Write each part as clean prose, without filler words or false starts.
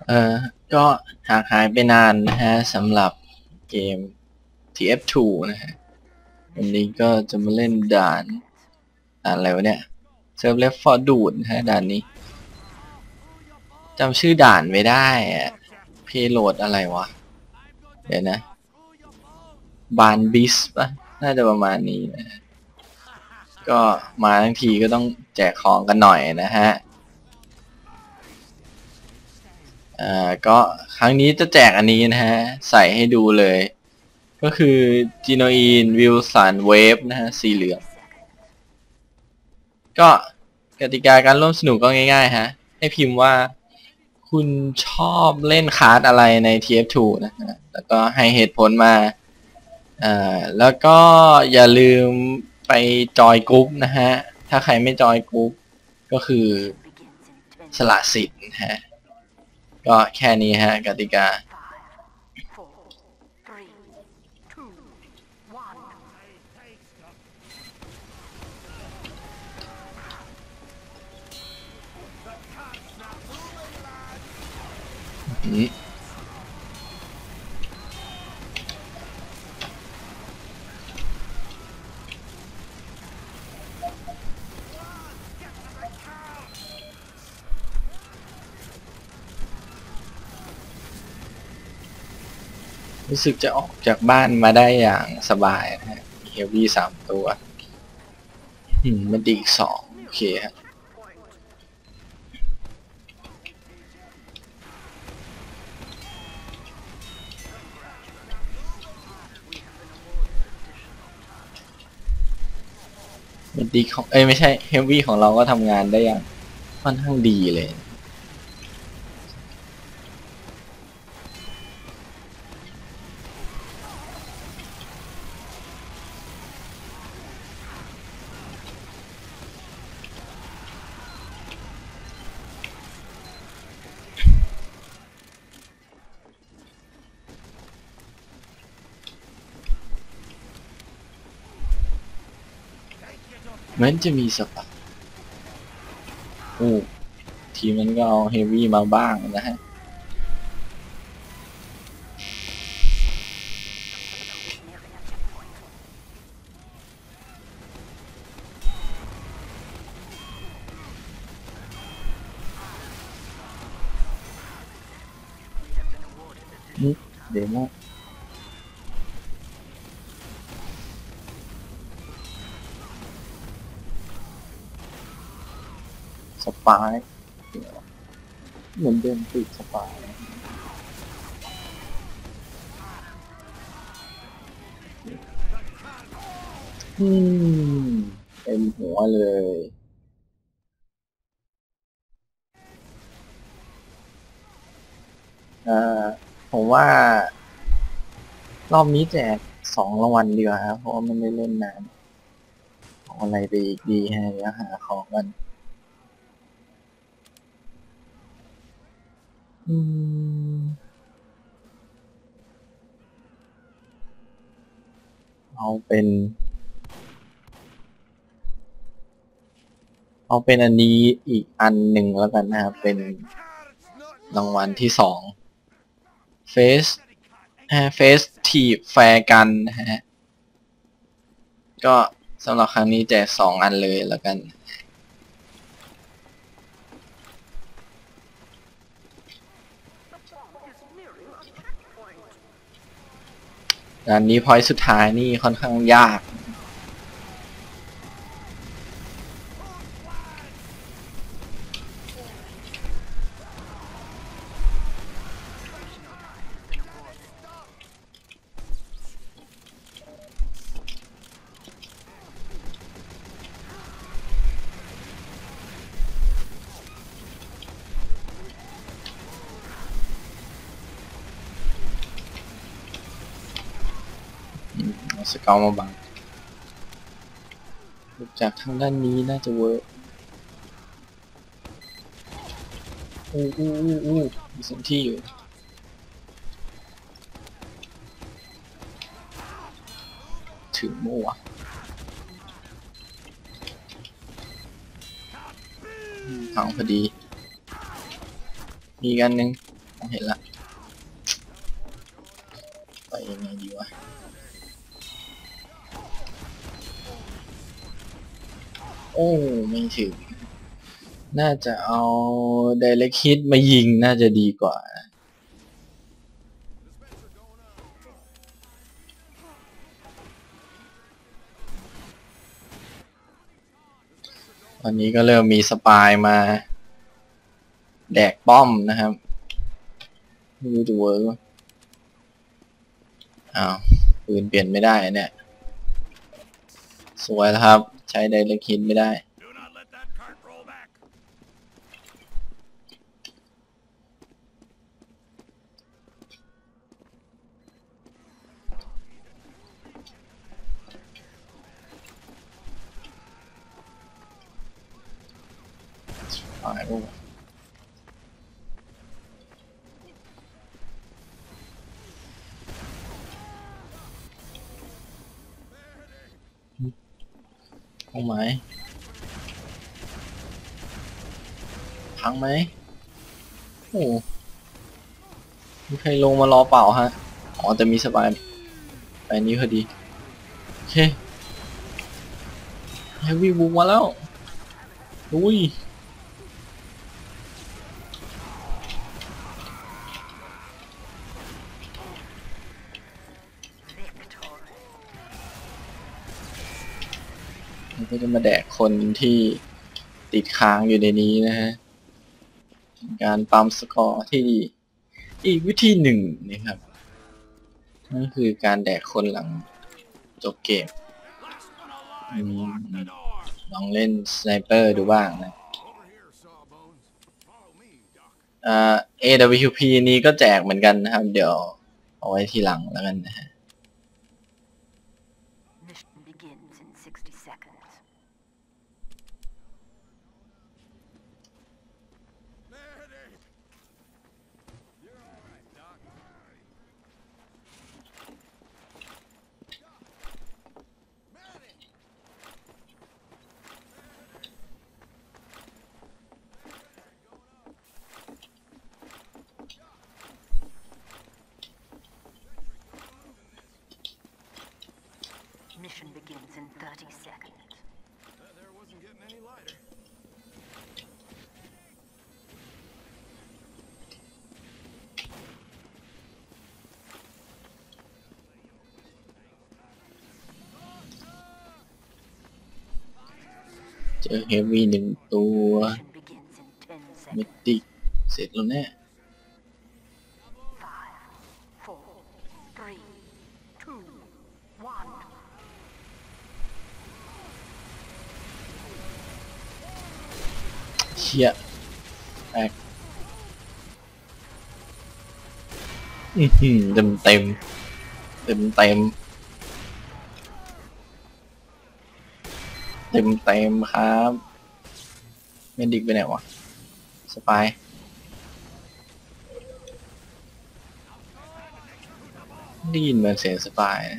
เอ่อก็ห่างหายไปนานนะฮะสำหรับเกม TF2 นะฮะวันนี้ก็จะมาเล่นด่านอะไรวะเนี่ยเซิร์ฟเลฟฟอร์ดูดนะฮะด่านนี้จำชื่อด่านไม่ได้อะเพโลดอะไรวะเดี๋ยวนะบานบิสป่ะน่าจะประมาณนี้นะฮะก็มาทั้งทีก็ต้องแจกของกันหน่อยนะฮะก็ครั้งนี้จะแจกอันนี้นะฮะใส่ให้ดูเลยก็คือจีโนอีนวิลสันเวฟนะฮะสีเหลืองก็กติกาการร่วมสนุกก็ง่ายๆฮะให้พิมพ์ว่าคุณชอบเล่นคาร์ดอะไรใน TF2 นะฮะแล้วก็ให้เหตุผลมาแล้วก็อย่าลืมไปจอยกรุ๊ปนะฮะถ้าใครไม่จอยกรุ๊ปก็คือสละสิทธิ์นะฮะก็แค่นี้ฮะกติการู้สึกจะออกจากบ้านมาได้อย่างสบายนะฮะมีเฮลวี่3 ตัวมันดีอีก2โอเคฮะมันดีของไม่ใช่เฮลวี่ของเราก็ทำงานได้อย่างค่อนข้างดีเลยเหมือนจะมีสปาทีมันก็เอาเฮฟวี่มาบ้างนะฮะเดโมสปายเหมือนเดินติดสปายเต็มหัวเลยผมว่ารอบนี้แจก2 รางวัลดีกว่าครับเพราะว่ามันไม่เล่นนานเอาอะไรไปอีกดีฮะเดี๋ยวหาของกันเอาเป็นอันนี้อีกอันหนึ่งแล้วกันนะครับเป็นรางวัลที่2เฟสทีฟแฟร์กันนะฮะก็สำหรับครั้งนี้แจก2 อันเลยแล้วกันอันนี้พอยต์สุดท้ายนี่ค่อนข้างยากสเกลมาบังจากทางด้านนี้น่าจะเวิร์กมีสิ่งที่อยู่ถึงมั่วพังพอดีมีกันหนึ่งเห็นละไปยังไงดีวะโอ้ไม่ถึงน่าจะเอา Direct Hit มายิงน่าจะดีกว่าวันนี้ก็เริ่มมีสปายมาแดกป้อมนะครับไม่รู้จะเวิร์กอ้าวปืนเปลี่ยนไม่ได้เนี่ยสวยแล้วครับใช้ไดเรกฮิตไม่ได้หายไปเอาไหมพังไหมโอ้มีใครลงมารอเปล่าฮะอ๋อแต่มีสบายไปนี้พอดีโอเคเฮฟวี่บุกมาแล้วอุ้ยมันก็จะมาแดกคนที่ติดค้างอยู่ในนี้นะฮะการปั๊มสกอร์ที่อีกวิธีหนึ่งนะครับนั่นคือการแดกคนหลังจบเกมลองเล่นสไนเปอร์ดูบ้างนะAWP นี้ก็แจกเหมือนกันนะครับเดี๋ยวเอาไว้ทีหลังแล้วกันนะฮะ Mission begins in 30 seconds. That there wasn't getting any lighter. เจอเฮฟวี่หนึ่งตัว Mission begins in 10 เม seconds. ติกเสร็จแล้วเนี่ย 5, 4, 3, 2, 1. เชี่ยแตกเต็มเต็มเต็มเต็มเต็มเต็มครับเมดิกไปไหนวะสปายได้ยินเหมือนเสียงสปายนะ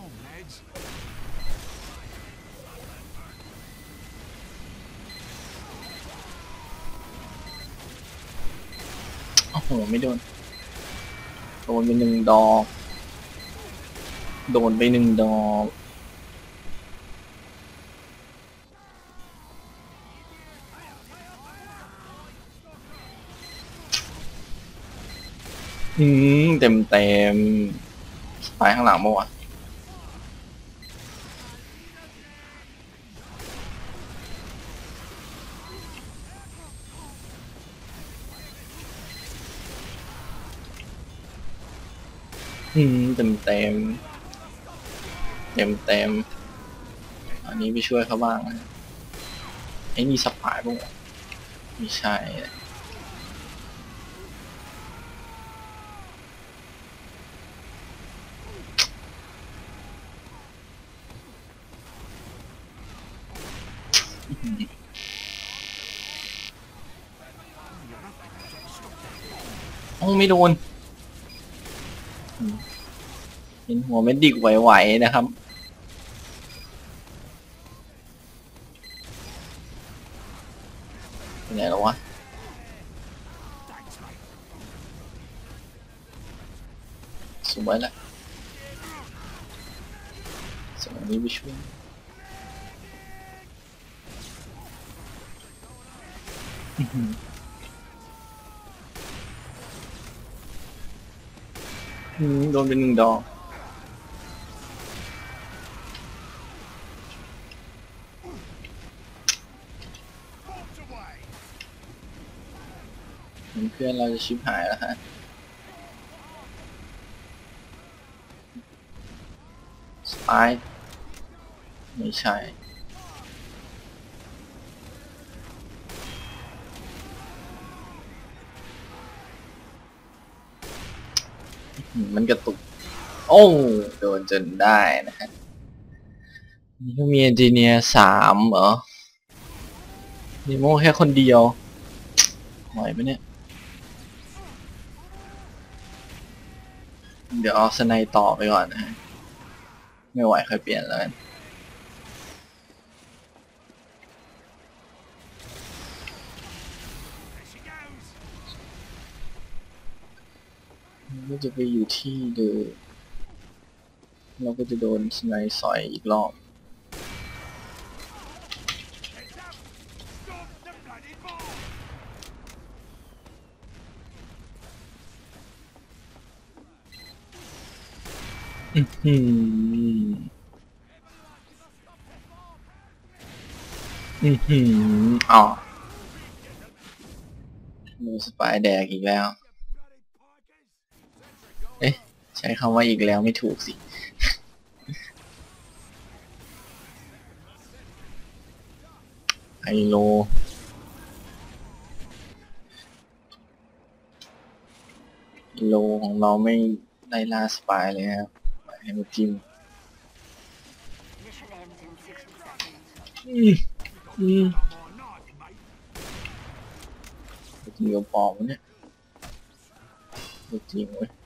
โอ้โหไม่โดนโดนไปหนึ่งดอกโดนไปหนึ่งดอกเต็มเต็มไปข้างหลังมั้งวะเต็มเต็มเต็มเต็มอันนี้ไปช่วยเขาบ้างนะไอ้นี่สปายบ้างวะไม่ใช่โอ้ไม่โดนเห็นหัวเม็ดดิกไหวๆนะครับเป็นไงแล้ววะสวยละสมัยนี้ไปช่วยโดนเป็น1 ดอกเพื่อนเราจะชิบหายแล้วฮะสไปร์ไม่ใช่มันกระตุกโอ้โดนจนได้นะฮะนี่ก็มีเอนจิเนียร์3เหรอนิโม่แค่คนเดียวไหวไหมเนี่ยเดี๋ยวเอาสไนต่อไปก่อนนะฮะไม่ไหวค่อยเปลี่ยนแล้วกันก็จะไปอยู่ที่เดิมเราก็จะโดนสไนสอยอีกรอบอ๋อมือสปายแดกอีกแล้วเอ๊ะใช้คำว่าอีกแล้วไม่ถูกสิไฮโลของเราไม่ได้ล่าสปายเลยครับไปให้มาจิ้ม Mission ends in 60 seconds. จริงกับปลอมเนี่ยจริงเว้ย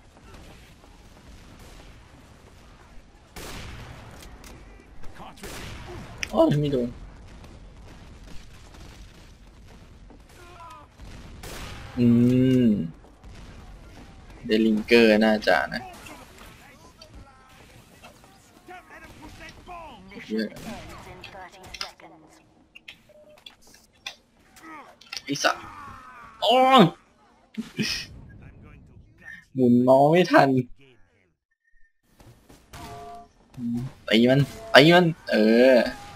โอ้ยไม่โดนเดลิงเกอร์น่าจะนะ Mission ends in 30 seconds. ไอ้สัสโอ้ยหมุนมองไม่ทันตีมันเออ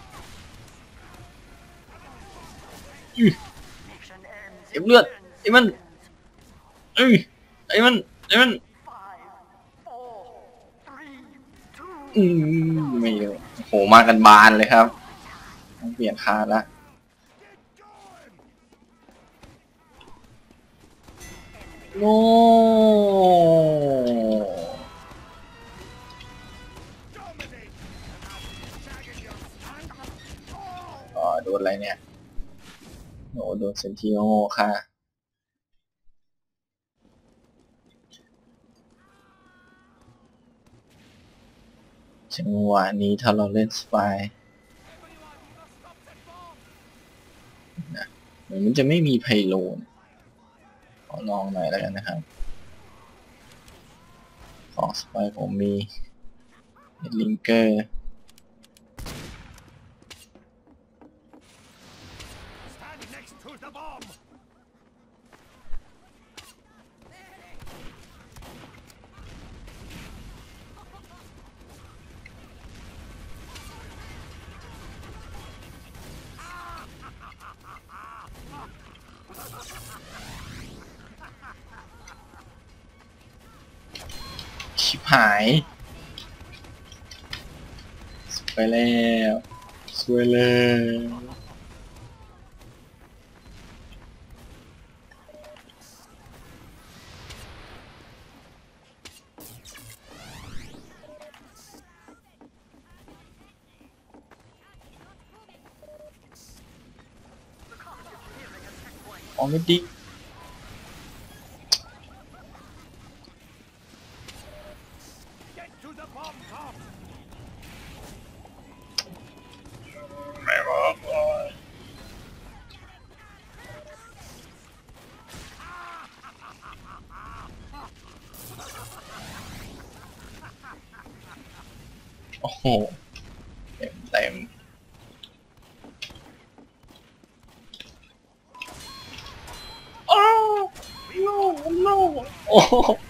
Mission ends เสียบเลือดไอ้มันไอ้มัน 5, 4, 3, 2. ไม่เลยโหมากันบานเลยครับต้องเปลี่ยนคาร์ดละโอ้โดนอะไรเนี่ยโอ้โดนเซนติโอค่ะจังหวะนี้ถ้าเราเล่นสปายนะมันจะไม่มีไพโลนขอลองหน่อยแล้วกันนะครับของสปายผมมีลิงเกอร์ชิบหายไปแล้วสวยเลยอ๋อไม่ดิไม่บอกเลยโอ้โหเต็มเต็มโอ้ no no โอ้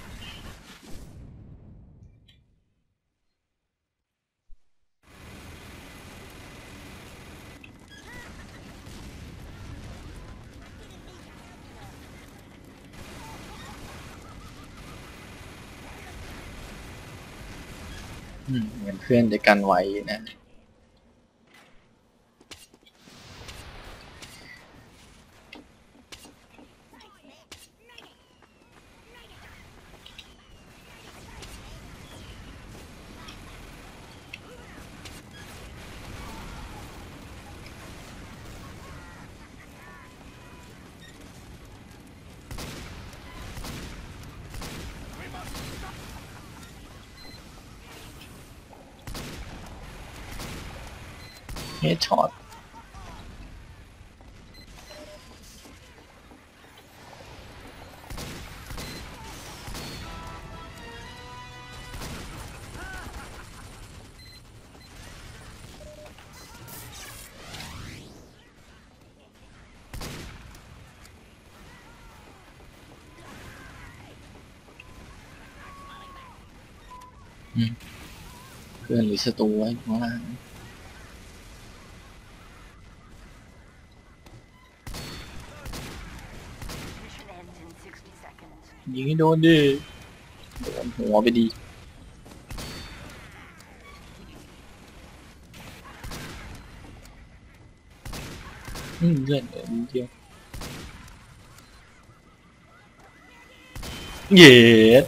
เหมือนเพื่อนจะกันไว้นะเฮดช็อตเพื่อนหรือศัตรูไว้ข้างล่าง Mission ends in 60 seconds. ยิงให้โดนดิโดนหัวไปดีเลื่อนเลยนิดเดียวเย็ด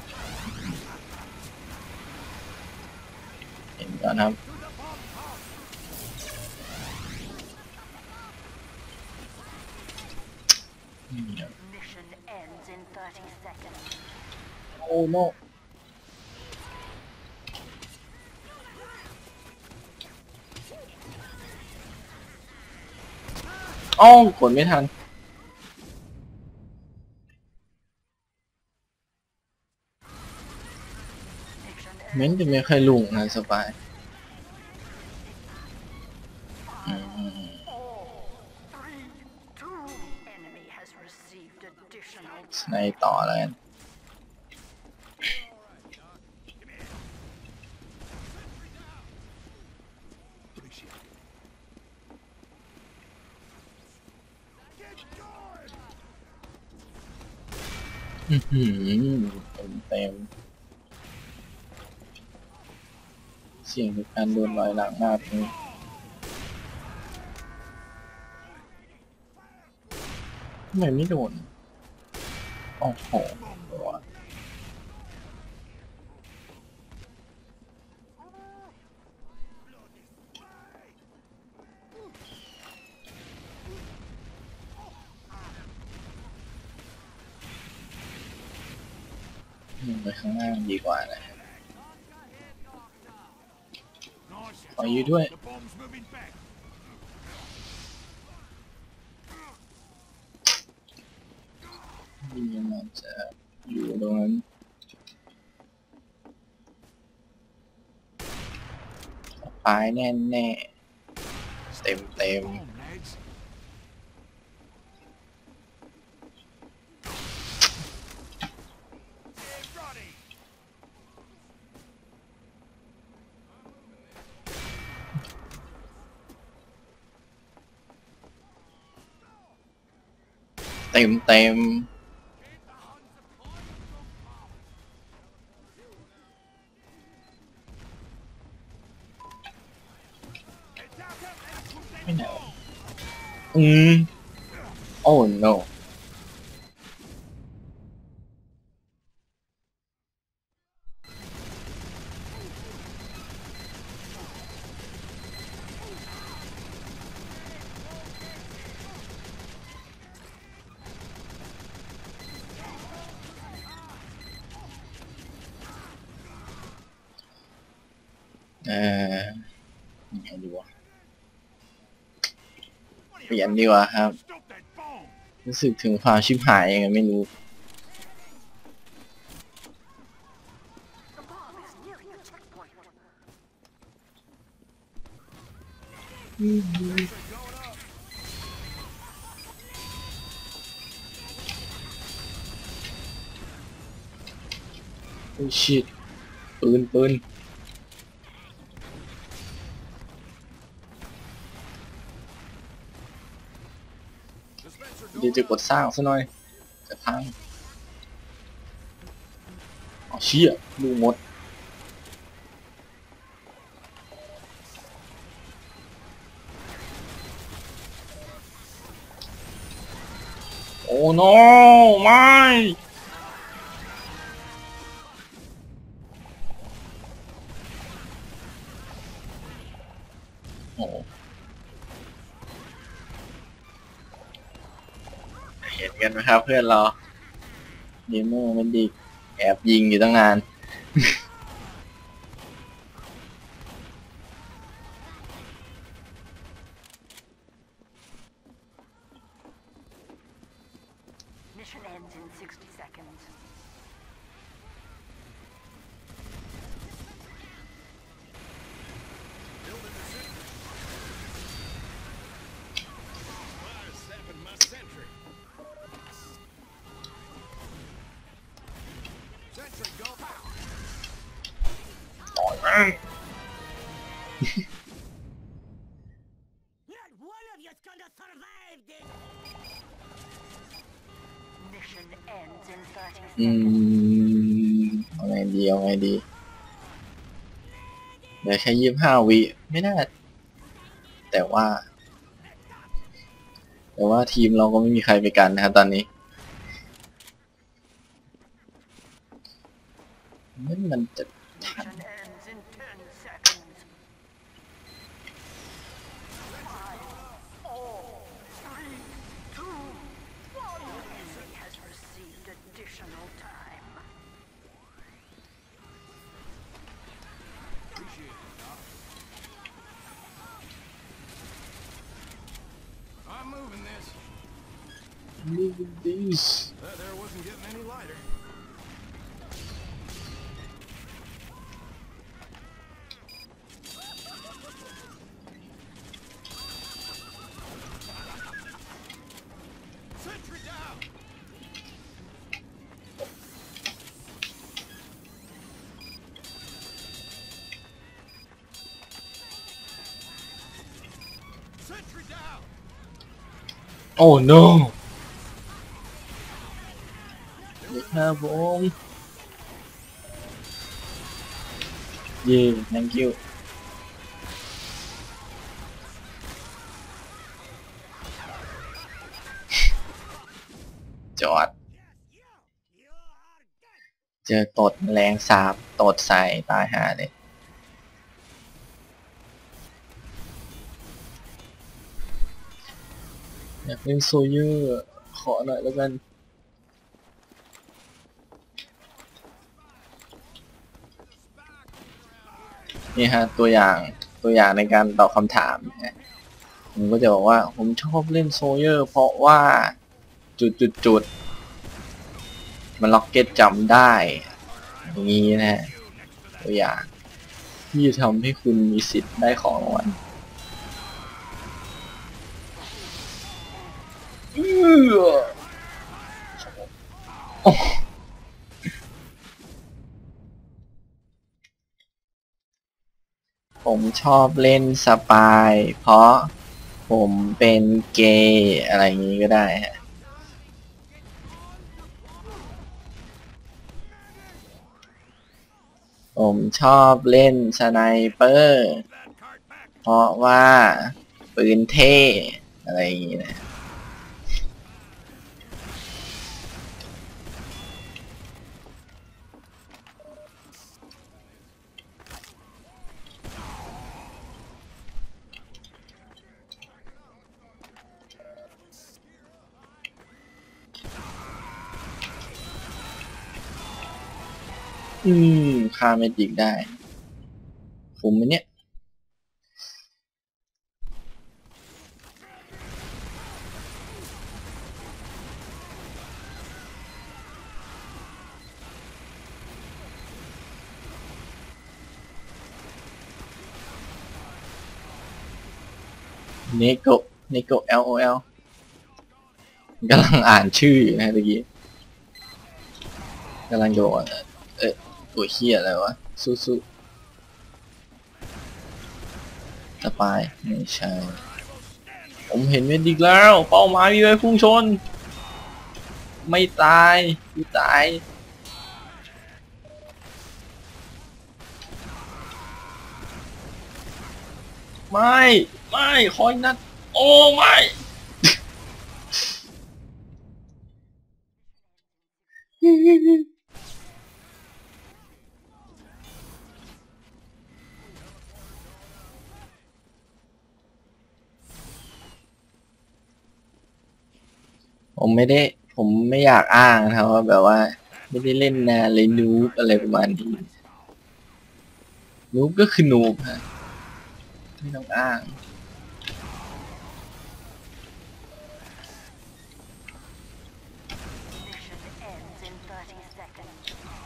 เห็นก่อนครับ Mission ends in 30 seconds. โอ้โนอ้าวกดไม่ทัน Mission เม้น ends จะไม่ค่อยลุงนะสบายอืม 3, 2. Enemy has received additional ในต่อแล้วกันเต็มเต็มเสียงในการโดนรอยหลังมากเลยทำไมไม่โดนโอ้โหไปข้างล่างดีกว่านะขออยู่ด้วย The bomb's moving back. นี่มันจะอยู่ตรงนั้นตายแน่แน่เต็มเต็ม Come on, lads. เต็มเต็มไม่ไหนวะโอ้ no ยังไงดีวะเปลี่ยนดีกว่าครับ Stop that bomb. รู้สึกถึงความชิบหายยังไงไม่รู้ The bomb is nearing the checkpoint. โอ้ชิตปืนเดี๋ยวจะกดสร้างซะหน่อยจะพังเอาเชี่ยดูหมดโอ้ no ไม่โอ้เห็นกันไหมครับเพื่อนเราเกมเมอร์มันดีแอบยิงอยู่ตั้งนาน Mission ends in 60 seconds. Zapping my sentry. Sentry, go pow. ต่อยแม่ง Not one of you's gonna survive this! Mission ends in 30 อื seconds. เอาไงดีเหลือแค่25 วิไม่น่าแต่ว่าทีมเราก็ไม่มีใครไปกันนะครับตอนนี้มันจะทัน Mission ends in 10 seconds. 5, 4, 3, 2, 1. Enemy has received additional time. Appreciate it, Doc. I'm moving this. That there wasn't getting any lighter. Sentry down. โอ้ no เด็กครับผมเย่ thank you จอด เจอตดแมลงสาบตดใส่ตายหาเลยอยากเล่นโซเยอร์ขอหน่อยแล้วกันนี่ฮะตัวอย่างในการตอบคำถามนะผมก็จะบอกว่าผมชอบเล่นโซเยอร์เพราะว่าจุดมันล็อกเก็ตจำได้อย่างนี้นะฮะตัวอย่างที่จะทำให้คุณมีสิทธิ์ได้ของรางวัลผมชอบเล่นสปายเพราะผมเป็นเกย์อะไรอย่างนี้ก็ได้ฮะผมชอบเล่นสไนเปอร์เพราะว่าปืนเท่อะไรอย่างนี้นะฆ่าเมจิกได้คุ้มไหมเนี่ยเนโกLOL กำลังอ่านชื่ออยู่นะเมื่อกี้กำลังโดนตัวเฮียอะไรวะสู้ๆสปายไม่ใช่ผมเห็นเม็ดอีกแล้วเป้าหมายมีไว้พุ่งชนไม่ตายกูตายไม่คอยนัดโอ้ไม่ผมไม่อยากอ้างนะครับว่าแบบว่าไม่ได้เล่นนานเลยนูบอะไรประมาณนี้นูบก็คือนูบฮะไม่ต้องอ้าง Mission ends in 30 seconds.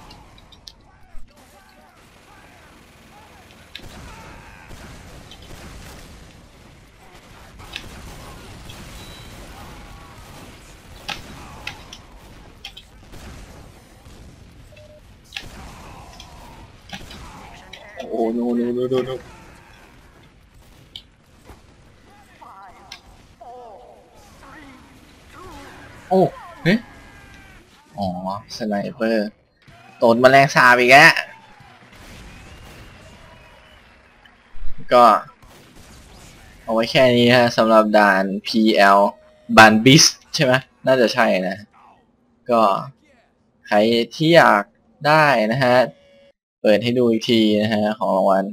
โอ้โน 5, 4, 3, 2, โอ้เฮ้ยอ๋อสไนเปอร์โดนแมลงสาบอีกแล้วก็เอาไว้แค่นี้ฮะสำหรับด่าน PL บันบิสใช่ไหมน่าจะใช่นะก็ใครที่อยากได้นะฮะเปิดให้ดูอีกทีนะฮะของรางวัล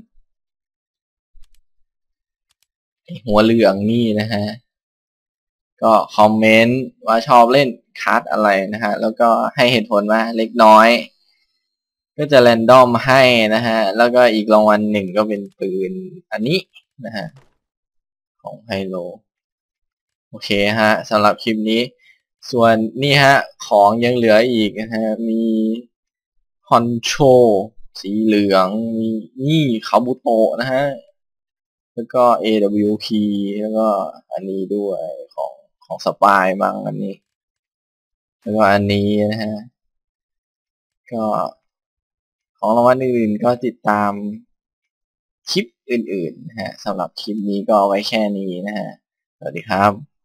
หัวเหลืองนี่นะฮะก็คอมเมนต์ว่าชอบเล่นคัสอะไรนะฮะแล้วก็ให้เหตุผลว่าเล็กน้อยก็จะแรนดอมให้นะฮะแล้วก็อีกรางวัลหนึ่งก็เป็นปืนอันนี้นะฮะของไฮโลโอเคฮะสำหรับคลิปนี้ส่วนนี่ฮะของยังเหลืออีกนะฮะมีฮอนโชสีเหลืองมีนี่คาบุโตะนะฮะแล้วก็ AWP แล้วก็อันนี้ด้วยของสปายมั้งอันนี้แล้วก็อันนี้นะฮะก็ของรางวัลอื่นๆก็ติดตามคลิปอื่นๆนะฮะสำหรับคลิปนี้ก็เอาไว้แค่นี้นะฮะสวัสดีครับ